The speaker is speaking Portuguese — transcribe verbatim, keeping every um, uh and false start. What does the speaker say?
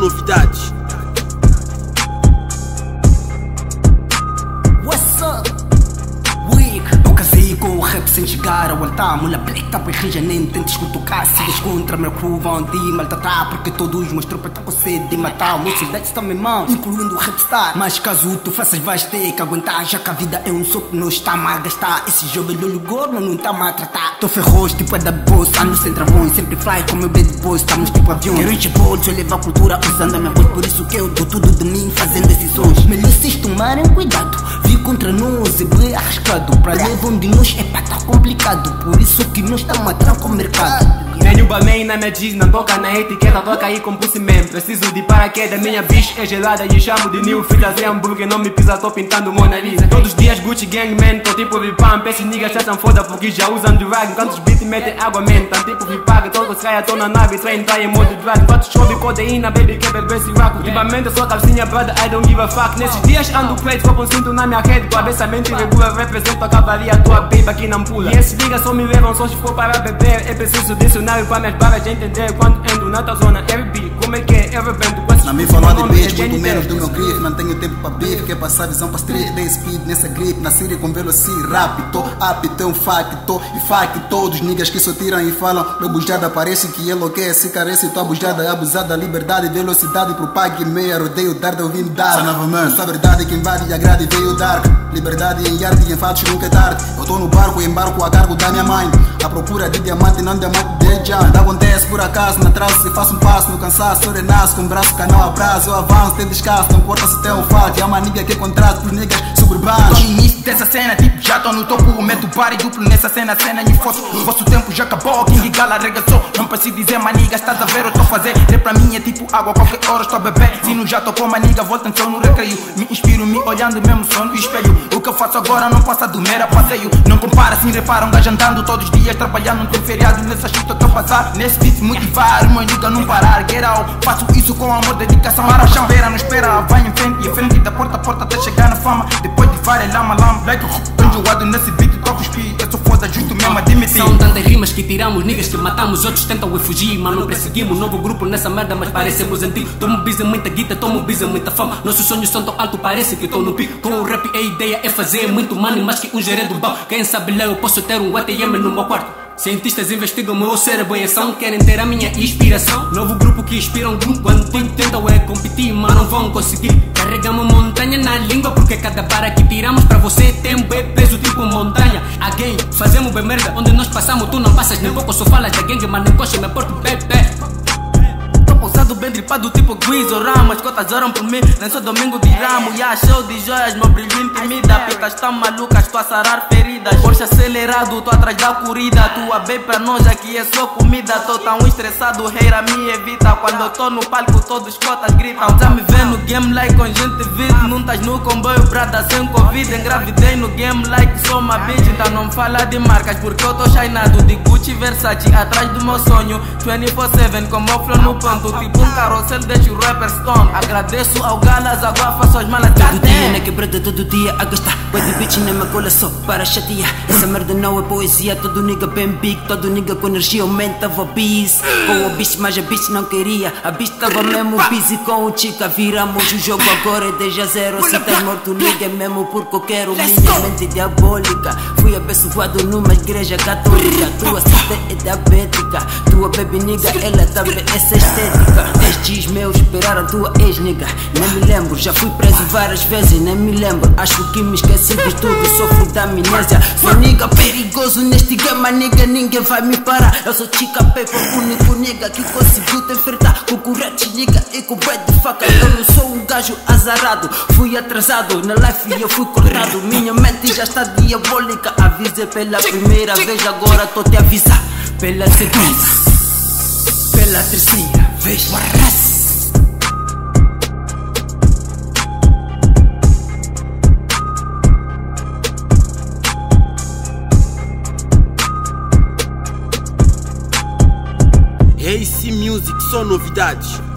novidades. What's up? Weak. Eu casei com o rap sem chegar ao altar. Mula black tapa e rija, nem tentes cutucar. Se des contra meu crew vão te maltratar, porque todos meus tropas estão com sede de matar. Meus soldados estão em mão, incluindo o rapstar. Mas caso tu faças vais ter que aguentar, já que a vida é um sopro, não está a gastar. Esse jogo é do gordo, não está a tratar. Tô ferroz, tipo é da boss, ando sem travões, sempre fly como eu bad boss, estamos tipo avião. Quero encher bolsos, eu levo a cultura usando a minha voz, por isso que eu dou tudo de mim fazendo decisões. Melhor vocês tomarem cuidado, vir contra nós é bem arriscado. Pra levar um de nós é pá, tá complicado, por isso que nós estamos a trancar o mercado. Tenho balmain na minha jeans, não toca na etiqueta, toca aí com pussy man. Preciso de paraquedas, minha bicha é gelada e chamo de new. Fui trazer hambúrguer, não me pisa, tô pintando Mona Lisa. Todos os dias Gucci gang man, tô tipo V-Pump. Esses niggas já são foda porque já usam drag. Enquanto os beats metem água man, tão tipo V-Pag. Todos os caras tô na nave, train, tá em modo drag. Quantos chove codeína, baby, quer beber esse raco. Ultimamente eu sou calcinha, brother, I don't give a fuck. Nesses dias ando crate, copo um cinto na minha rede. Tua cabeçamento irregular, represento a cavalia, tua baby aqui não pula. E esses niggas só me levam só se for para beber. É preciso dicionário para minhas barras de entender. Quando entro na tua zona, R B, como é que é? Eu vendo com esses. Na minha falar de beijo, muito menos do meu grip. Não tenho tempo para beef, quer passar visão para street. Dei speed nessa grip, na série com veloci rápido. Tô apto, é um facto, e fac todos niggas que só tiram e falam. Meu bujada parece que enlouquece, carece. Tua bujada é abusada, liberdade, velocidade, propague meia. Rodeio tarde, eu vim dar. Novamente, essa verdade que invade e agrade veio dar. Liberdade em arte e em fatos nunca é tarde. Eu tô no barco e embarco a cargo da minha mãe. À procura de diamante, não diamante de já. Nada acontece por acaso, na traço se faço um passo. No cansaço, eu renasço com um braço, canal abraço. Eu avanço, tem descasso, não importa se tem um fato. E há uma nigga que é contrato pros niggas suburbanos. Tô no início dessa cena, tipo, já tô no topo. Meto pare duplo nessa cena, cena em fosso. Vosso tempo já acabou, King Gala arregaçou. Não preciso dizer, maniga, estás a ver, eu tô a fazer. Rap pra mim é tipo água, qualquer hora estou a beber. Se não já tocou, maniga, volta então no recreio. Me inspiro, me olhando mesmo só no espelho. O que eu faço agora não passa do mero passeio. Não compara, assim repara, um gajo andando todos os dias trabalhando, não tem feriado nessa chuta que eu passar. Nesse beat motivar, uma liga não parar. Get out, faço isso com amor, dedicação, para chão. Espera, não espera, vai em frente e em frente da porta a porta até chegar na fama. Depois de várias lama lama, like, tô enjoado nesse beat, toco os pi. Eu sou foda, justo mesmo, admitir. São tantas rimas que tiramos, niggas que matamos, outros tentam fugir, mas não perseguimos. Novo grupo nessa merda, mas parecemos antigos. Tomo bisa, muita guita, tomo bisa, muita fama. Nossos sonhos são tão alto, parece que tô no pico. Com o rap a ideia é fazer muito money, mais que um gerente do banco. Quem sabe lá eu posso ter um A T M no meu quarto. Cientistas investigam meu cérebro em ação, querem ter a minha inspiração. Novo grupo que inspira um grupo antigo, tentam é competir, mas não vão conseguir. Carregamos montanha na língua, porque cada barra que tiramos pra você tem um bem peso tipo montanha. Again, fazemos bem merda, onde nós passamos tu não passas nem pouco, só falas da gangue, mas nem coxa, me porto bebê. Pousado bem dripado tipo Guiz ou Ramo. As cotas oram por mim, nem sou domingo de ramo. E yeah, show de joias, meu brilho intimida. Pitas tão malucas, tô a sarar feridas. Porsche acelerado, tô atrás da corrida. Tua bem pra nós aqui é só comida. Tô tão estressado, reira me evita. Quando eu tô no palco todos cotas gritam. Já me vê no game like com gente vida. Não tás no comboio, brada sem covid. Engravidei no game like sou uma bitch. Então não fala de marcas porque eu tô chainado de Gucci Versace. Atrás do meu sonho, vinte e quatro sete com meu flow no ponto. Tipo um carrossel, deixa o rapper stone. Agradeço ao Galas, agora faço as malas. Todo dia na quebrada, todo dia a gastar. Boy de bitch na minha cola só para chatear. Essa merda não é poesia, todo nigga bem big. Todo nigga com energia aumentava o bis. Com o bicho, mas a bitch não queria. A bitch tava mesmo busy com o chica. Viramos o jogo agora é dez a zero. Se estás morto, nigga mesmo porque eu quero. Minha mente diabólica. Fui abençoado numa igreja católica. Tua cita é diabética. Tua baby nigga, ela também é estética. Estes meus esperaram tua ex-nigga. Nem me lembro, já fui preso várias vezes. Nem me lembro, acho que me esqueci de tudo. Sofro da amnésia. Sou nigga perigoso neste game, nigga. Ninguém vai me parar. Eu sou chica paper, único nigga que conseguiu te enfrentar. Concorrentes nigga e com pé de faca. Eu não sou um gajo azarado. Fui atrasado na life e eu fui cortado. Minha mente já está diabólica. Avisei pela primeira vez, agora tô te avisar. Pela segunda, pela terceira vez. Ace Music, só novidades.